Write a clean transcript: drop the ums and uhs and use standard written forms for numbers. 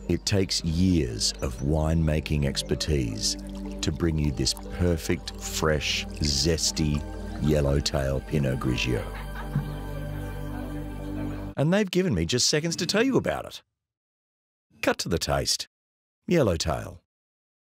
It takes years of winemaking expertise to bring you this perfect, fresh, zesty Yellowtail Pinot Grigio. And they've given me just seconds to tell you about it. Cut to the taste. Yellowtail.